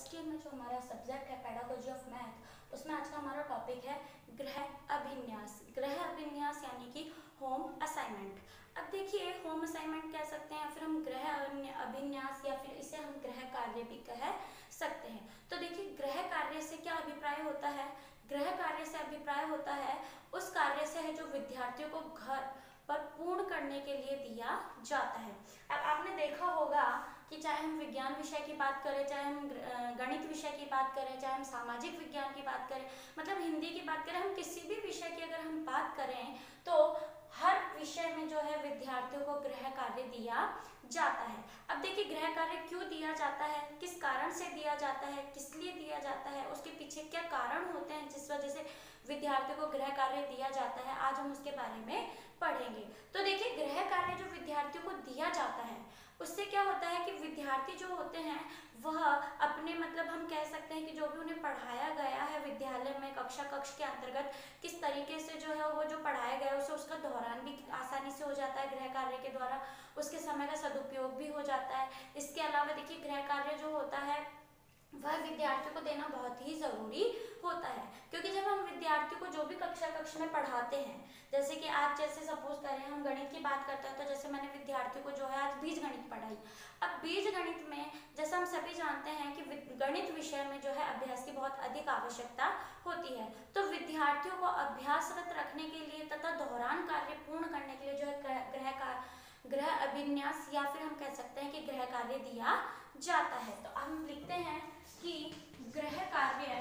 First year में जो हमारा सब्जेक्ट है पेडागोजी ऑफ मैथ, उसमें आज का हमारा टॉपिक है गृह अभिन्यास। गृह अभिन्यास यानी कि होम असाइनमेंट। अब देखिए, होम असाइनमेंट कह सकते हैं, फिर हम गृह अभिन्यास या फिर इसे हम गृह कार्य भी कह सकते हैं। तो देखिए, गृह कार्य से क्या अभिप्राय होता है? गृह कार्य से अभिप्राय होता है उस कार्य से है जो विद्यार्थियों को घर पर पूर्ण करने के लिए दिया जाता है। अब आपने देखा होगा कि चाहे हम विज्ञान विषय की बात करें, चाहे हम गणित विषय की बात करें, चाहे हम सामाजिक विज्ञान की बात करें, मतलब हिंदी की बात करें, हम किसी भी विषय की अगर हम बात करें तो हर विषय में जो है विद्यार्थियों को गृह कार्य दिया जाता है। अब देखिए, गृह कार्य क्यों दिया जाता है, किस कारण से दिया जाता है, किस लिए दिया जाता है, उसके पीछे क्या कारण होते हैं जिस वजह से विद्यार्थियों को गृह कार्य दिया जाता है, आज हम उसके बारे में पढ़ेंगे। तो देखिए, गृह कार्य जो विद्यार्थियों को दिया जाता है उससे क्या होता है कि विद्यार्थी जो होते हैं वह अपने मतलब हम कह सकते हैं कि जो भी उन्हें पढ़ाया गया है विद्यालय में कक्षा के अंतर्गत किस तरीके से जो है वो जो पढ़ाया गया है उसे उसका दोहरान भी आसानी से हो जाता है गृह कार्य के द्वारा, उसके समय का सदुपयोग भी हो जाता है। इसके अलावा देखिए, गृह कार्य जो होता है वह विद्यार्थियों को देना बहुत ही जरूरी होता है, क्योंकि जब हम विद्यार्थियों को जो भी कक्षा में पढ़ाते हैं, जैसे कि आज जैसे सपोज करें हम गणित की बात करते हैं, तो जैसे मैंने विद्यार्थियों को जो है आज बीज गणित पढ़ाई। अब बीज गणित में जैसा हम सभी जानते हैं कि गणित विषय में जो है अभ्यास की बहुत अधिक आवश्यकता होती है, तो विद्यार्थियों को अभ्यासरत रखने के लिए तथा दोहरान कार्य पूर्ण करने के लिए जो है गृह अभिन्यास या फिर हम कह सकते हैं कि गृह कार्य दिया जाता है। तो हम लिखते हैं कि गृह कार्य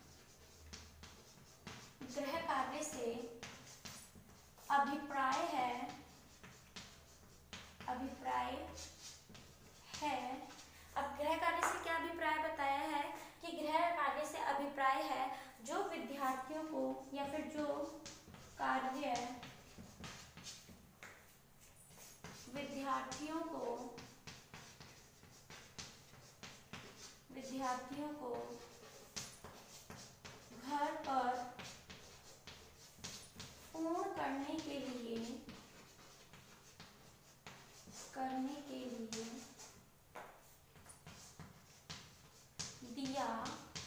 से अभिप्राय है अब गृह कार्य से क्या अभिप्राय बताया है कि गृह कार्य से अभिप्राय है जो विद्यार्थियों को या फिर जो कार्य विद्यार्थियों को घर पर पूर्ण करने के लिए दिया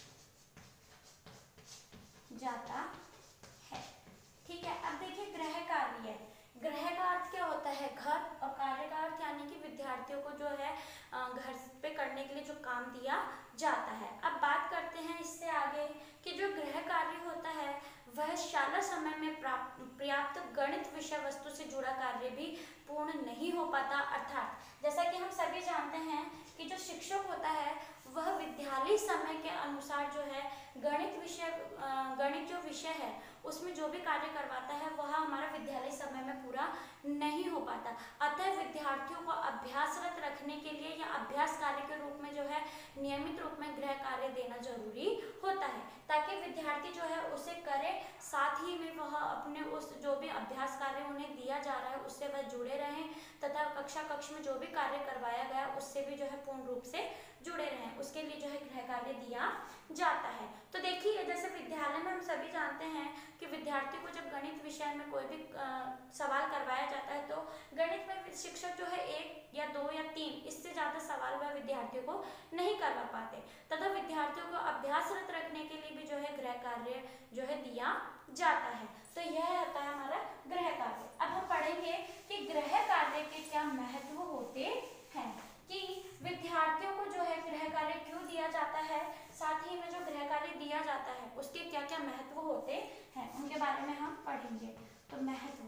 जाता है। ठीक है। अब देखिए, गृह कार्य, गृह का अर्थ क्या होता है? घर, और कार्य का अर्थ यानी कि विद्यार्थियों को जो है घर पे करने के लिए जो काम दिया जाता है। अब बात करते हैं इससे आगे कि जो गृह कार्य होता है वह शाला समय में पर्याप्त गणित विषय वस्तु से जुड़ा कार्य भी पूर्ण नहीं हो पाता। अर्थात जैसा कि हम सभी जानते हैं कि जो शिक्षक होता है वह विद्यालय समय के अनुसार जो है गणित जो विषय है उसमें जो भी कार्य करवाता है वह हमारा विद्यालय समय में पूरा नहीं हो पाता। अतः विद्यार्थियों को अभ्यासरत रखने के लिए या अभ्यास कार्य के रूप में जो है नियमित रूप में गृह कार्य देना जरूरी होता है, ताकि विद्यार्थी जो है उसे करे, साथ ही में वह अपने उस जो भी अभ्यास कार्य उन्हें दिया जा रहा है उससे वह जुड़े रहें तथा कक्षा में जो भी कार्य करवाया गया उससे भी जो है पूर्ण रूप से जुड़े रहें, उसके लिए जो है गृह कार्य दिया जाता है। तो देखिए, जैसे विद्यालय में हम सभी जानते हैं कि विद्यार्थी को जब गणित विषय में कोई भी सवाल करवाया जाता है तो गणित में शिक्षक जो है 1 या 2 या 3 इससे ज्यादा सवाल वह विद्यार्थियों को नहीं करवा पाते, तथा विद्यार्थियों को अभ्यासरत रखने के लिए भी जो है गृह कार्य जो है दिया जाता है। तो यह होता है हमारा गृह कार्य। अब हम पढ़ेंगे कि गृह कार्य के क्या महत्व होते हैं, कि विद्यार्थियों को जो है गृह कार्य क्यों दिया जाता है, साथ ही में जो गृह कार्य दिया जाता है उसके क्या क्या महत्व होते हैं उनके बारे में हम पढ़ेंगे। तो महत्व,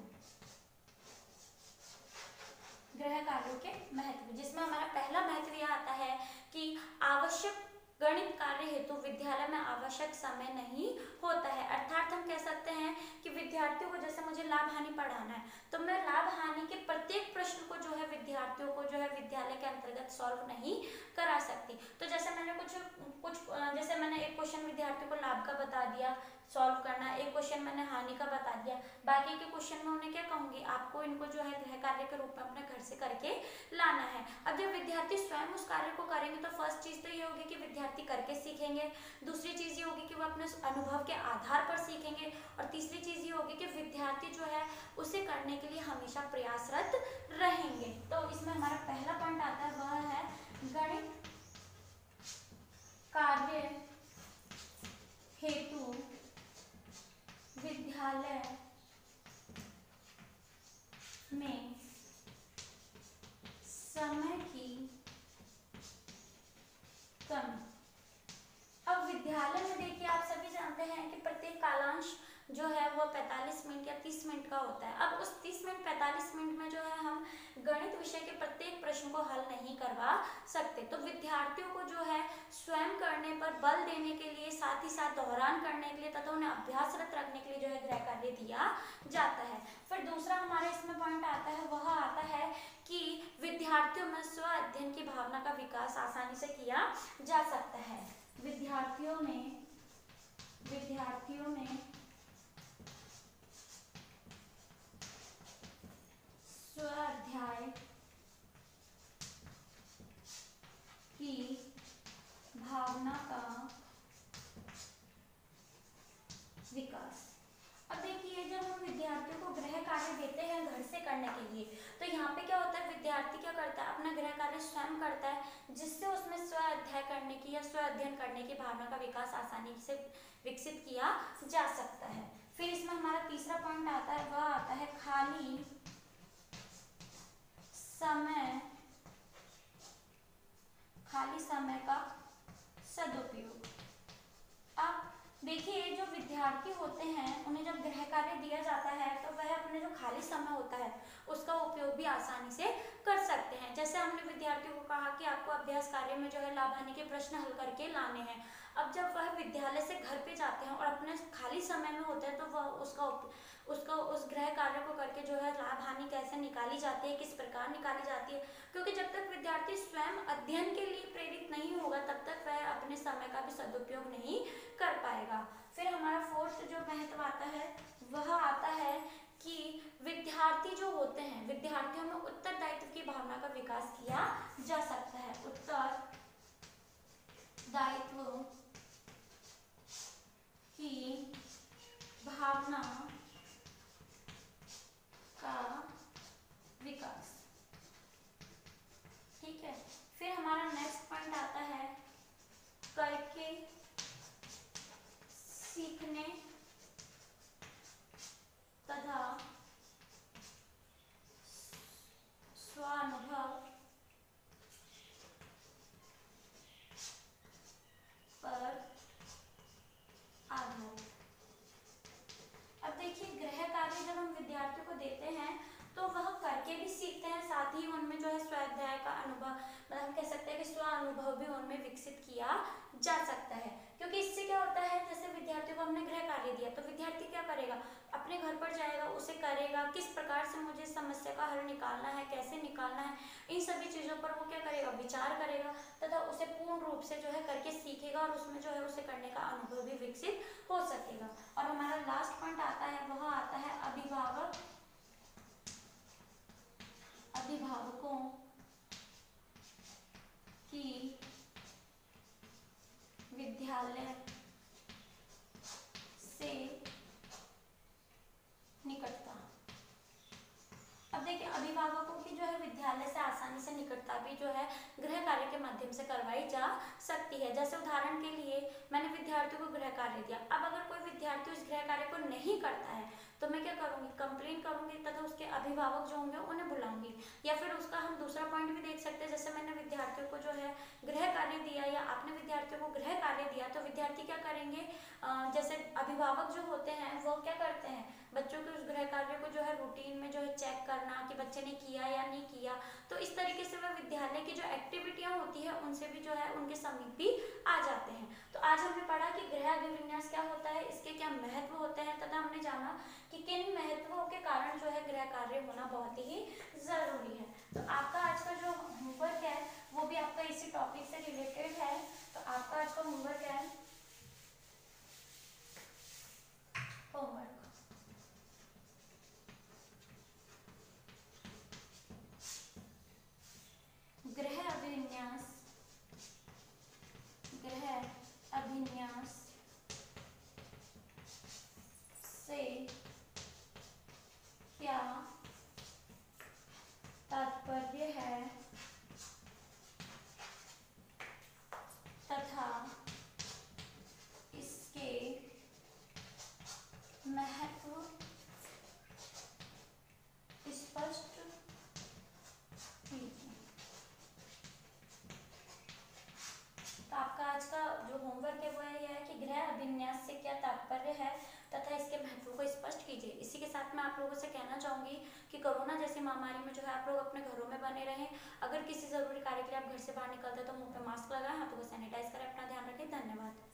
गृह कार्यों के महत्व, जिसमें हमारा पहला महत्व यह आता है कि आवश्यक गणित कार्य हेतु विद्यालय में आवश्यक समय नहीं होता है। अर्थात हम कह सकते हैं कि विद्यार्थियों को, जैसे मुझे लाभ हानि पढ़ाना है तो मैं लाभ हानि के प्रत्येक प्रश्न को जो है विद्यार्थियों को जो है विद्यालय के अंतर्गत सॉल्व नहीं करा सकती। तो जैसे मैंने जैसे मैंने एक क्वेश्चन विद्यार्थियों को लाभ का बता दिया सॉल्व करना, एक क्वेश्चन मैंने हानि का बता दिया, बाकी के क्वेश्चन में उन्हें क्या कहूंगी, आपको इनको जो है गृह कार्य के रूप में अपने घर से करके लाना है। अब जब विद्यार्थी स्वयं उस कार्य को करेंगे तो फर्स्ट चीज तो ये होगी कि विद्यार्थी करके सीखेंगे, दूसरी चीज ये होगी कि वो अपने अनुभव के आधार पर सीखेंगे, और तीसरी चीज ये होगी कि विद्यार्थी जो है उसे करने के लिए हमेशा प्रयासरत रहेंगे। तो इसमें हमारा पहला पॉइंट आता है वह है गणित कार्य होता है। अब उस 30 मिनट 45 मिनट में जो है हम गणित विषय के प्रत्येक प्रश्न को हल नहीं करवा सकते। तो विद्यार्थियों को जो है स्वयं करने पर बल देने के लिए, साथ ही साथ दोहरान करने के लिए तथा उन्हें अभ्यासरत रखने के लिए जो है गृह कार्य दिया जाता है। फिर दूसरा हमारे इसमें पॉइंट आता है, वह आता है कि विद्यार्थियों में स्व अध्ययन की भावना का विकास आसानी से किया जा सकता है। विद्यार्थियों में स्वाध्याय की भावना का विकास। अब देखिए, जब हम विद्यार्थियों को गृह कार्य देते हैं घर से करने के लिए, तो यहाँ पे क्या होता है, विद्यार्थी क्या करता है, अपना गृह कार्य स्वयं करता है, जिससे उसमें स्व अध्ययन करने की या स्व अध्ययन करने की भावना का विकास आसानी से विकसित किया जा सकता है। फिर इसमें हमारा तीसरा पॉइंट आता है, वह आता है खाली समय का सदुपयोग। अब देखिए, जो विद्यार्थी होते हैं उन्हें जब गृह कार्य दिया जाता है तो वह अपने जो खाली समय होता है उसका उपयोग भी आसानी से कर सकते हैं। जैसे हमने विद्यार्थियों को कहा कि आपको अभ्यास कार्य में जो है लाभ हानि के प्रश्न हल करके लाने हैं। अब जब वह विद्यालय से घर पे जाते हैं और अपने खाली समय में होते हैं तो वह उसका उस गृह कार्य को करके जो है लाभ हानि कैसे निकाली जाती है, किस प्रकार निकाली जाती है, क्योंकि जब तक विद्यार्थी स्वयं अध्ययन के लिए प्रेरित नहीं होगा तब तक वह अपने समय का भी सदुपयोग नहीं कर पाएगा। फिर हमारा फोर्थ जो महत्व आता है वह आता है कि विद्यार्थी जो होते हैं, विद्यार्थियों में उत्तरदायित्व की भावना का विकास किया जा सकता है। उत्तरदायित्व की भावना का विकास, ठीक है। फिर हमारा नेक्स्ट पॉइंट आता है करके सीखने तथा स्वानुभव पर आधारित। अब देखिए, गृह कार्य जब हम विद्यार्थियों को देते हैं तो वह करके भी सीखते हैं, साथ ही उनमें जो है स्वाध्याय का अनुभव, मतलब हम कह सकते हैं कि स्व अनुभव भी उनमें विकसित किया जा सकता है। क्योंकि इससे क्या होता है, जैसे विद्यार्थियों को हमने गृह कार्य दिया तो विद्यार्थी क्या करेगा, अपने घर पर जाएगा, उसे करेगा, किस प्रकार से मुझे समस्या का हल निकालना है, कैसे निकालना है, इन सभी चीज़ों पर वो क्या करेगा, विचार करेगा तथा उसे पूर्ण रूप से जो है करके सीखेगा और उसमें जो है उसे करने का अनुभव भी विकसित हो सकेगा। और हमारा लास्ट पॉइंट आता है, वह आता है अभिभावकों की विद्यालय से निकटता। अब देखिए, अभिभावकों की जो है विद्यालय से आसानी से निकटता भी जो है गृह कार्य के माध्यम से करवाई जा सकती है। जैसे उदाहरण के लिए मैंने विद्यार्थियों को गृह कार्य दिया, अब अगर कोई विद्यार्थी उस गृह कार्य को नहीं करता है तो मैं क्या करूंगी, कंप्लेन करूंगी तथा उसके अभिभावक जो होंगे उन्हें बुलाऊंगी। या फिर उसका हम दूसरा पॉइंट भी देख सकते हैं, जैसे मैंने विद्यार्थियों को जो है गृह कार्य दिया या आपने विद्यार्थियों को गृह कार्य दिया तो विद्यार्थी क्या करेंगे, जैसे अभिभावक जो होते हैं वो क्या करते हैं, बच्चों के उस गृह कार्य को जो है रूटीन में जो है चेक करना कि बच्चे ने किया या नहीं किया। तो इस तरीके से वह विद्यालय की जो एक्टिविटियां होती है उनसे भी जो है उनके समीप भी आ जाते हैं। तो आज हमने पढ़ा कि गृह अभिविन्यास क्या होता है, इसके क्या महत्व होते हैं तथा हमने जाना कि किन महत्वों के कारण जो है गृह कार्य होना बहुत ही जरूरी है। तो आपका आज का जो होमवर्क है वो भी आपका इसी टॉपिक से रिलेटेड है। तो आपका आज का होमवर्क है होमवर्क गृह अभिन्यास से क्या तात्पर्य है तथा इसके महत्व स्पष्ट कीजिए। तो आपका आज का जो होमवर्क है वो ये है कि गृह अभिन्यास से क्या तात्पर्य है तथा इसके महत्व को स्पष्ट कीजिए। इसी के साथ मैं आप लोगों से कहना चाहूँगी कि कोरोना जैसी महामारी में जो है आप लोग अपने घरों में बने रहें। अगर किसी ज़रूरी कार्य के लिए आप घर से बाहर निकलते हैं तो मुंह पे मास्क लगाएं, हाथों को सैनिटाइज करें, अपना ध्यान रखें। धन्यवाद।